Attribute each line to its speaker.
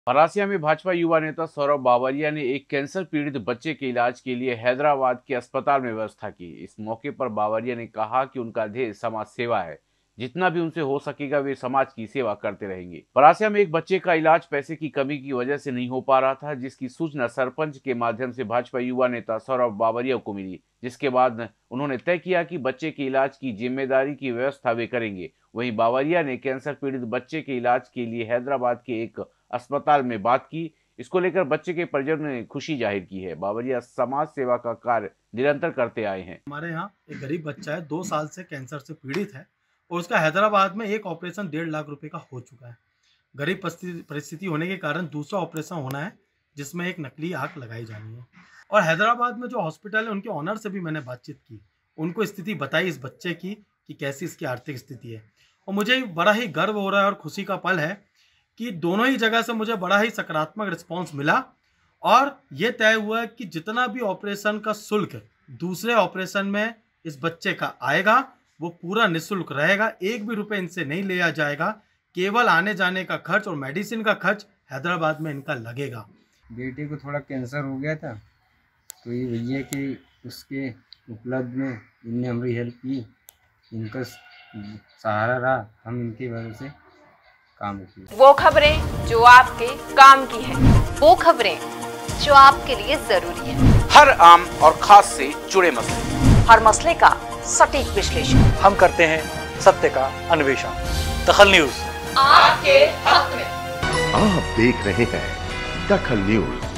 Speaker 1: परासिया में भाजपा युवा नेता सौरभ बावरिया ने एक कैंसर पीड़ित बच्चे के इलाज के लिए हैदराबाद के अस्पताल में व्यवस्था की। इस मौके पर बावरिया ने कहा कि उनका ध्येय समाज सेवा है, जितना भी उनसे हो सकेगा वे समाज की सेवा करते रहेंगे। परासिया में एक बच्चे का इलाज पैसे की कमी की वजह से नहीं हो पा रहा था, जिसकी सूचना सरपंच के माध्यम से भाजपा युवा नेता सौरभ बावरिया को मिली, जिसके बाद उन्होंने तय किया कि बच्चे के इलाज की जिम्मेदारी की व्यवस्था वे करेंगे। वहीं बावरिया ने कैंसर पीड़ित बच्चे के इलाज के लिए हैदराबाद के एक अस्पताल में बात की। इसको लेकर बच्चे के परिजनों ने खुशी जाहिर की है। बावरिया समाज सेवा का कार्य निरंतर करते आए हैं।
Speaker 2: हमारे यहाँ एक गरीब बच्चा है, 2 साल से कैंसर से पीड़ित है और उसका हैदराबाद में एक ऑपरेशन 1.5 लाख रुपए का हो चुका है। गरीब परिस्थिति होने के कारण दूसरा ऑपरेशन होना है, जिसमें एक नकली आंख लगाई जानी है। और हैदराबाद में जो हॉस्पिटल है उनके ऑनर से भी मैंने बातचीत की, उनको स्थिति बताई इस बच्चे की कि कैसी इसकी आर्थिक स्थिति है। और मुझे बड़ा ही गर्व हो रहा है और खुशी का पल है कि दोनों ही जगह से मुझे बड़ा ही सकारात्मक रिस्पांस मिला और ये तय हुआ कि जितना भी ऑपरेशन का शुल्क दूसरे ऑपरेशन में इस बच्चे का आएगा वो पूरा निःशुल्क रहेगा। एक भी रुपए इनसे नहीं लिया जाएगा, केवल आने जाने का खर्च और मेडिसिन का खर्च हैदराबाद में इनका लगेगा।
Speaker 3: बेटे को थोड़ा कैंसर हो गया था, तो ये भैया कि उसके उपलब्ध में इनने हमारी हेल्प की, इनका सहारा रहा, हम इनकी वजह से काम किया।
Speaker 4: वो खबरें जो आपके काम की है, वो खबरें जो आपके लिए जरूरी है,
Speaker 5: हर आम और खास से जुड़े मसले,
Speaker 4: हर मसले का सटीक विश्लेषण
Speaker 6: हम करते हैं, सत्य का अन्वेषण। दखल न्यूज
Speaker 4: आपके हक में।
Speaker 7: आप देख रहे हैं दखल न्यूज।